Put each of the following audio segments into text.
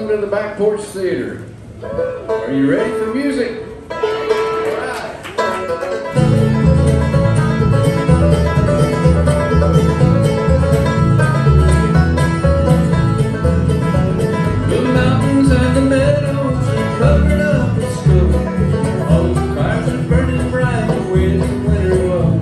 welcome to the Back Porch Theater. Are you ready for music? The mountains and the meadows are covered up with snow. All the fires are burning bright with the winter glow.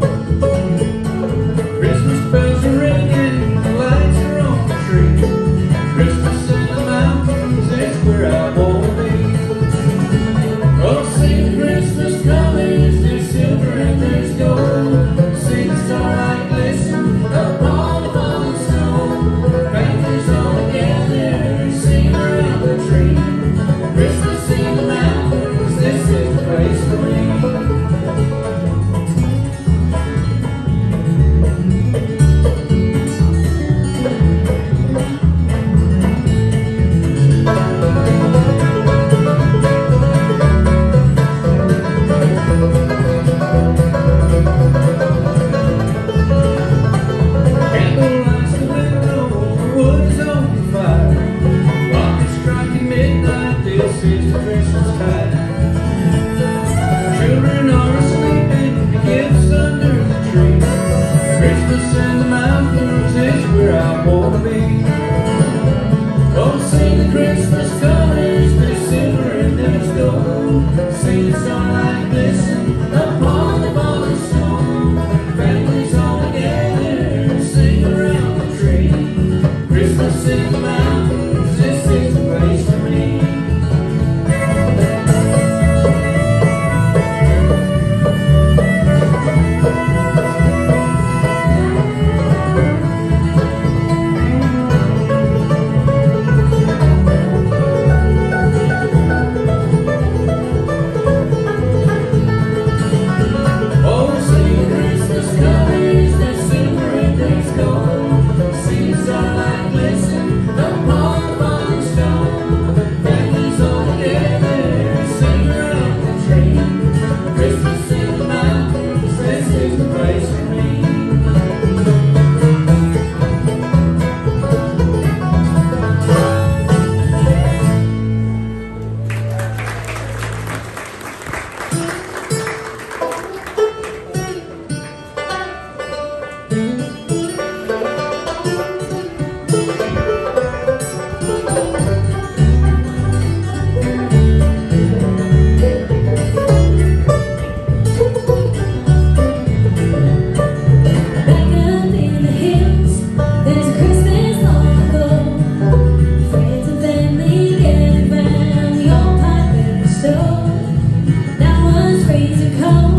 Christmas bells are ringing, the lights are on the tree. Christmas in the mountains is where I wanna be. Oh, see the Christmas colors, there's silver and there's gold. See the starlight glisten upon the falling snow. Families all together, sing around the tree. Christmas in the mountains, this is the place for me.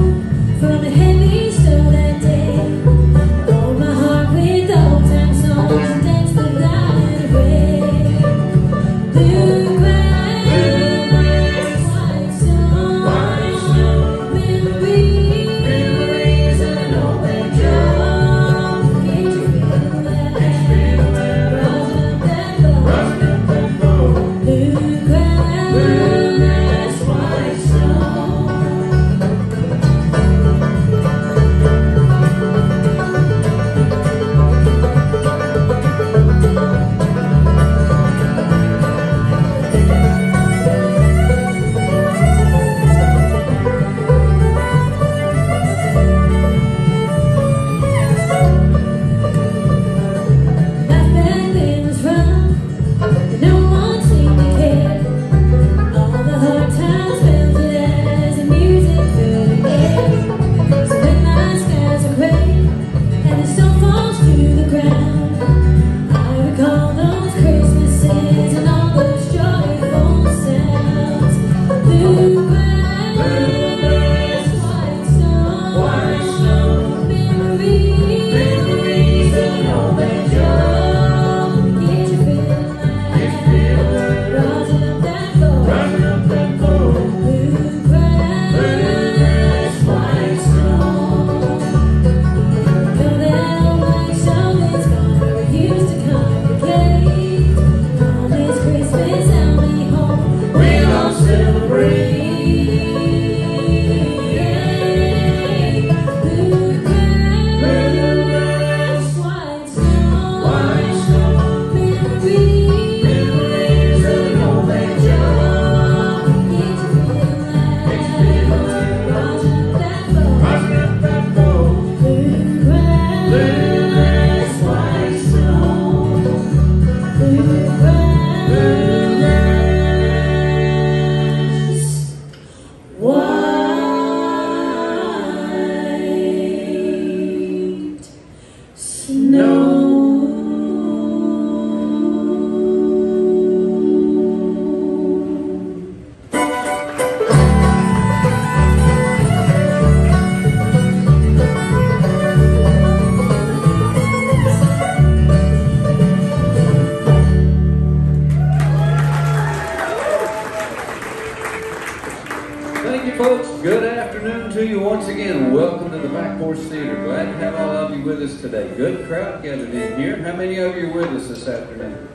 From the heavy snow that day, hold my heart with old time songs. once again, welcome to the Back Porch Theater. Glad to have all of you with us today. Good crowd gathered in here. How many of you are with us this afternoon?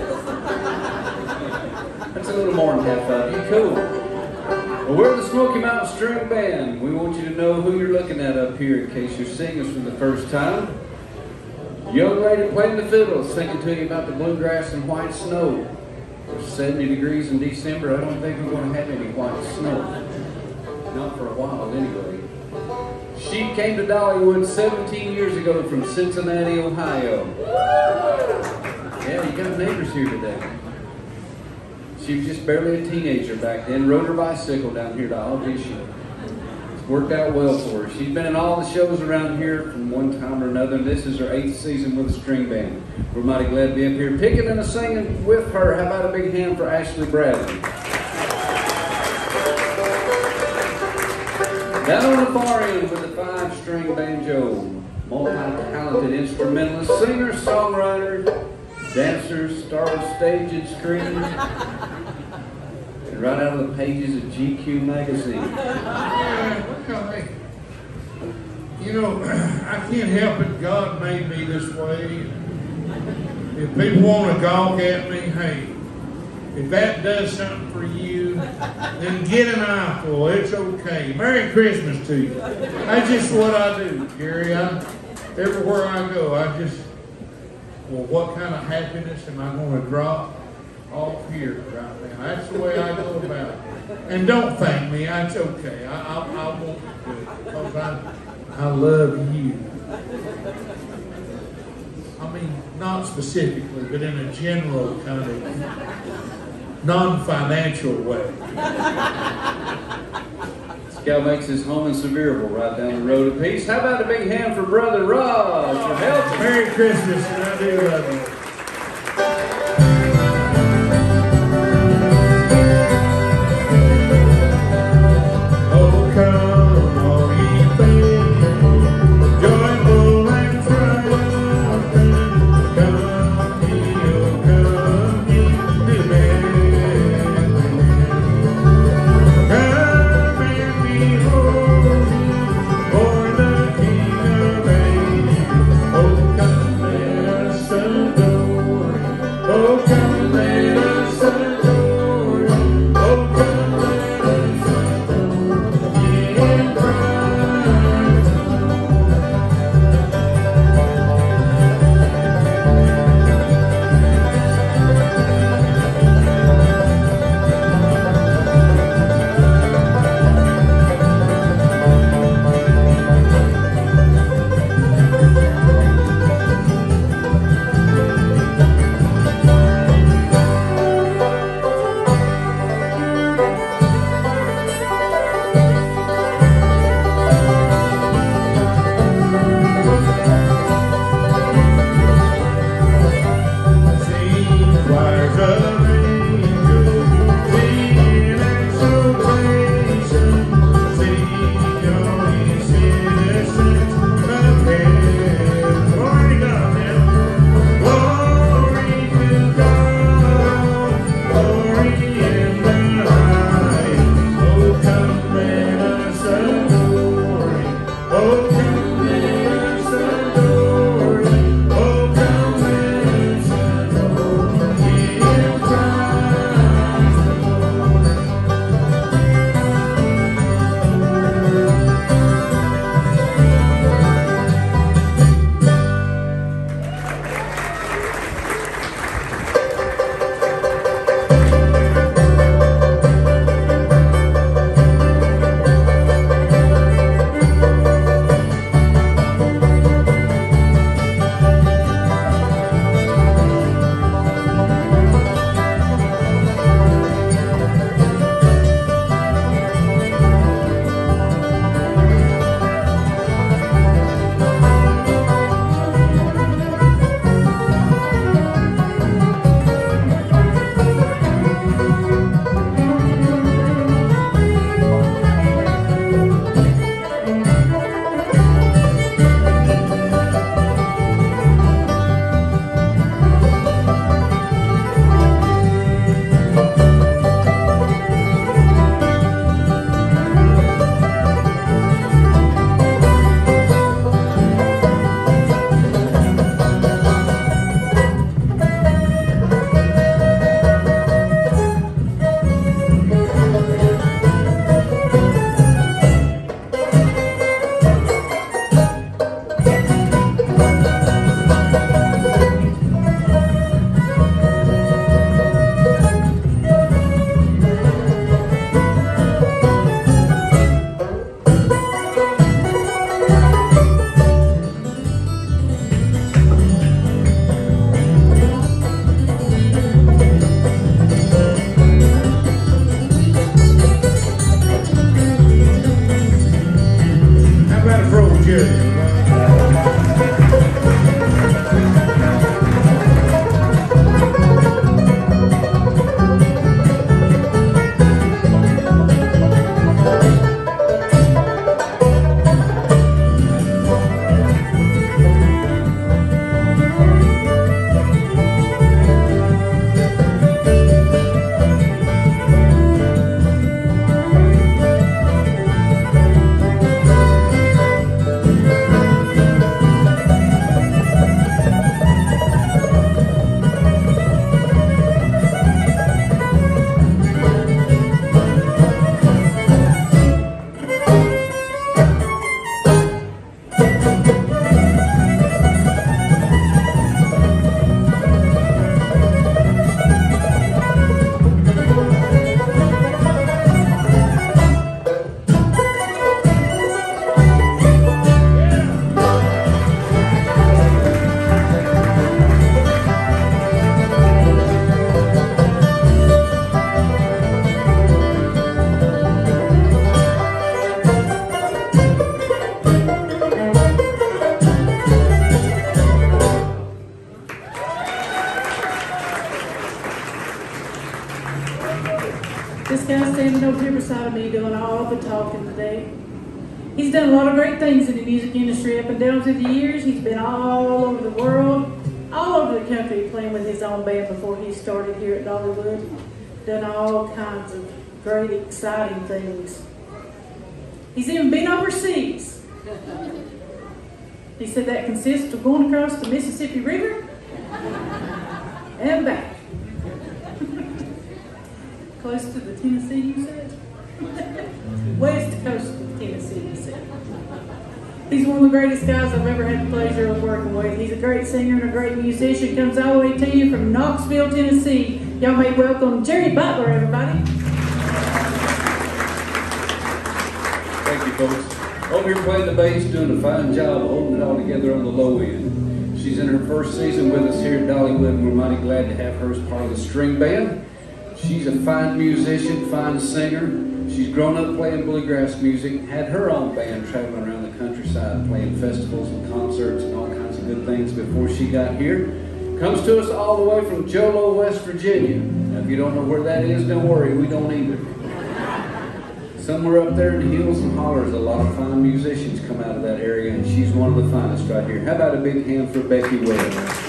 That's a little more than half of you. Cool. Well, we're the Smoky Mountain String Band. We want you to know who you're looking at up here in case you're seeing us for the first time. Young lady playing the fiddle, singing to you about the bluegrass and white snow. It's 70 degrees in December. I don't think we're going to have any white snow. Not for a while, anyway. She came to Dollywood 17 years ago from Cincinnati, Ohio. Yeah, you got neighbors here today. She was just barely a teenager back then. Rode her bicycle down here to audition. It's worked out well for her. She's been in all the shows around here from one time or another. This is her 8th season with a string band. We're mighty glad to be up here picking and singing with her. How about a big hand for Ashley Bradley? Down on the far end with the 5-string banjo, multi-talented instrumentalist, singer, songwriter, dancer, star of stage and screen, and right out of the pages of GQ magazine. Okay. You know, I can't help it. God made me this way. If people want to gawk at me, hey, if that does something for you, then get an eyeful. It's okay. Merry Christmas to you. That's just what I do, Gary. Everywhere I go, well, what kind of happiness am I going to drop off here right now? That's the way I go about it. And don't thank me. That's okay. I won't do it because I love you. I mean, not specifically, but in a general kind of non-financial way. This gal makes his home in Sevierville right down the road a piece. How about a big hand for Brother Rob for helping? Merry Christmas, and I do love you. Oh, come all ye faithful, joyful and triumphant, come ye, oh come ye to Bethlehem. Come and behold him, born the King of Ages. Oh, come let us adore. This guy standing over here beside me doing all the talking today. He's done a lot of great things in the music industry up and down through the years. He's been all over the world, all over the country playing with his own band before he started here at Dollywood. Done all kinds of great, exciting things. He's even been overseas. He said that consists of going across the Mississippi River and back. Close to the Tennessee, you said? West coast of Tennessee, you said. He's one of the greatest guys I've ever had the pleasure of working with. He's a great singer and a great musician. Comes all the way to you from Knoxville, Tennessee. Y'all may welcome Jerry Butler, everybody. Thank you, folks. Over here playing the bass, doing a fine job of holding it all together on the low end. She's in her first season with us here at Dollywood, and we're mighty glad to have her as part of the string band. She's a fine musician, fine singer. She's grown up playing bluegrass music, had her own band traveling around the countryside, playing festivals and concerts and all kinds of good things before she got here. Comes to us all the way from Jolo, West Virginia. Now, if you don't know where that is, don't worry, we don't either. Somewhere up there in the hills and hollers, a lot of fine musicians come out of that area, and she's one of the finest right here. How about a big hand for Becky Webb?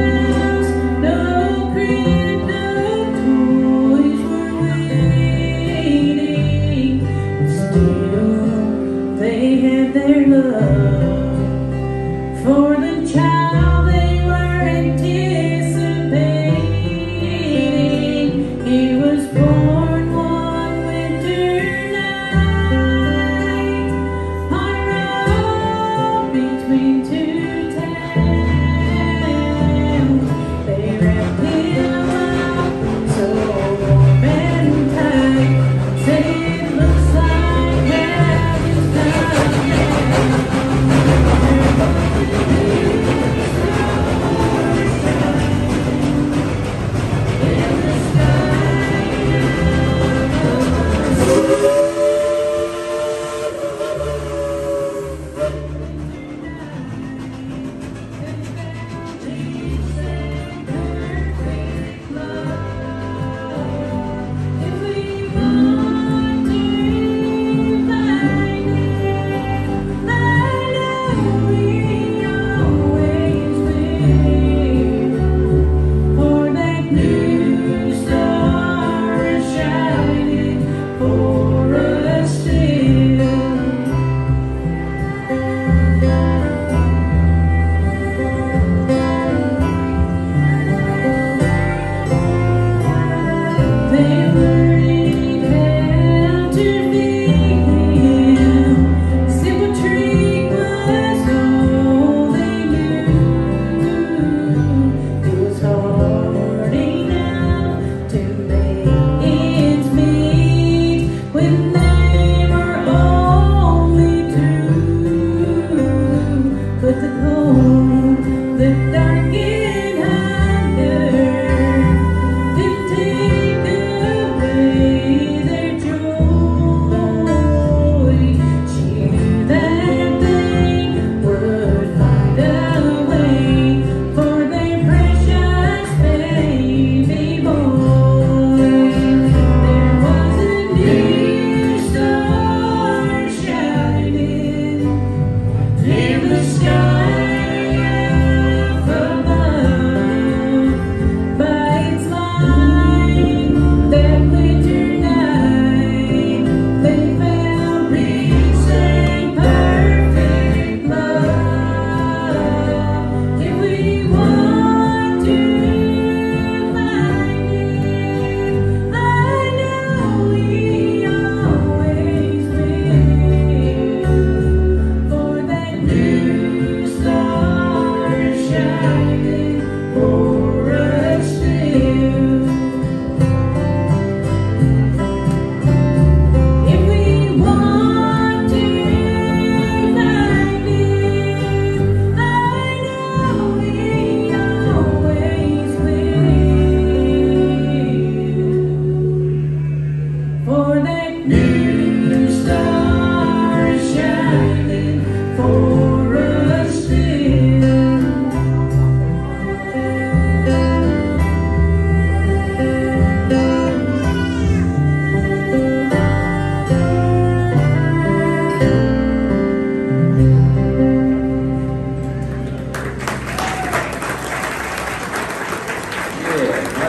No creed, no toys were we.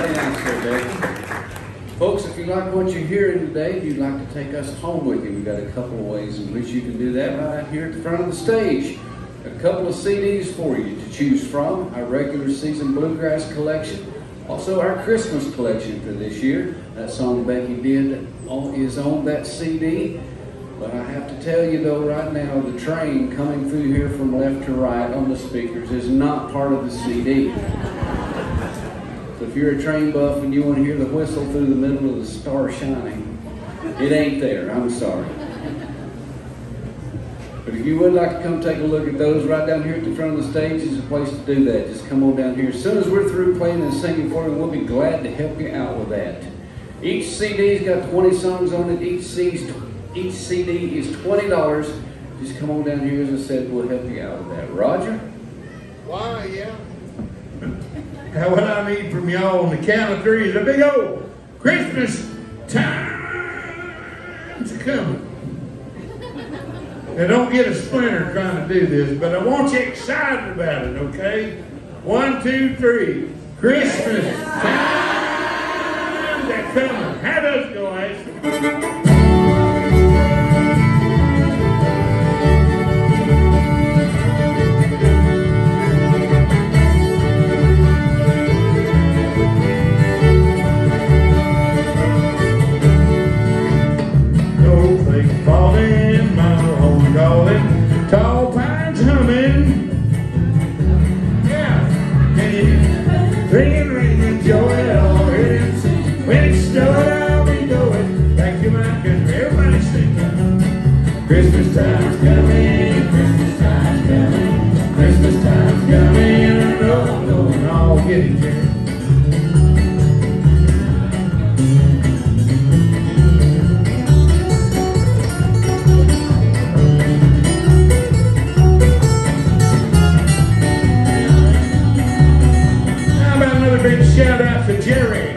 Very nice there, Becky. Folks, if you like what you're hearing today, if you'd like to take us home with you, we've got a couple of ways in which you can do that right out here at the front of the stage. A couple of CDs for you to choose from, our regular season bluegrass collection, also our Christmas collection for this year. That song Becky did is on that CD. But I have to tell you though, right now, the train coming through here from left to right on the speakers is not part of the CD. So if you're a train buff and you want to hear the whistle through the middle of the Star Shining, it ain't there, I'm sorry. But if you would like to come take a look at those, right down here at the front of the stage is a place to do that. Just come on down here. As soon as we're through playing and singing for you, we'll be glad to help you out with that. Each CD's got 20 songs on it. Each CD is $20. Just come on down here, as I said, we'll help you out with that. Roger? Why, yeah. Now what I need from y'all on the count of three is a big old Christmas time's coming. Now don't get a splinter trying to do this, but I want you excited about it, okay? 1, 2, 3. Christmas time's coming. How does it go, Ashley? Falling, my home calling, tall pines humming. Yeah, can you hear? Ringing, ringing, joy, all ready. When it's snowing, I'll be going back to my country. Everybody sing. Christmas time's coming, Christmas time's coming, Christmas time's coming. I know I'm going all getting there. Big shout out to Jerry.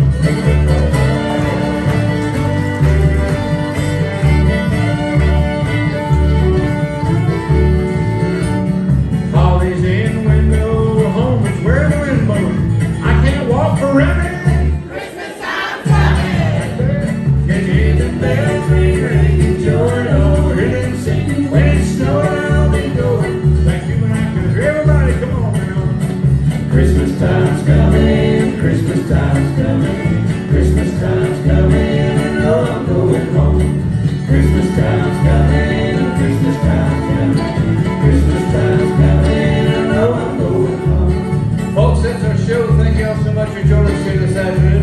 Holly's in window, home is where the wind blows. I can't walk forever. Christmas time's coming. Can you hear the bells ring, ring, joy, oh, hear them sing. When it's snowing, I'll be going back to my country. Everybody, come on now. Christmas time's coming. Christmas time's coming, Christmas time's coming, I know I'm going home. Christmas time's coming, Christmas time's coming, Christmas time's coming, I know I'm going home. Folks, that's our show. Thank you all so much for joining us here this afternoon.